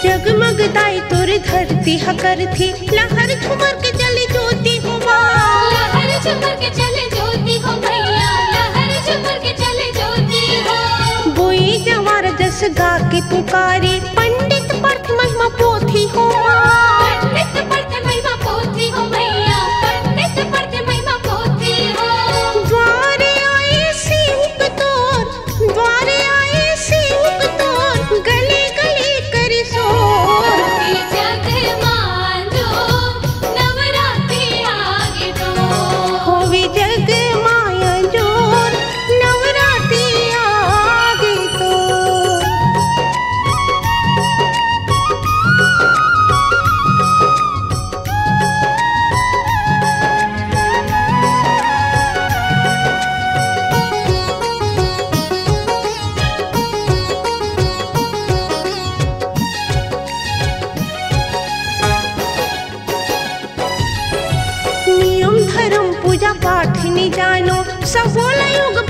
जगमग दाई तोर धरती हकर थी, लहर झुमर के चले ज्योति हो माँ। लहर झुमर के चले ज्योति हो मैया, लहर झुमर के चले ज्योति हो। बोई जवार जस गा के पुकारे, पंडित पढ़त महिमा पोथी हो माँ। पंडित पढ़त महिमा पोथी हो मैया, पंडित पढ़त महिमा पोथी हो। द्वारे आए सेवक तोर, द्वारे आए सेवक तोर, गले गले कर सोर। जग मांझो नवरात्रि आगे तो, होवे जग माया जोर, नवरात्रि आगे तो। नियम धर्म पूजा पाठ नि जानो, सब बोला युग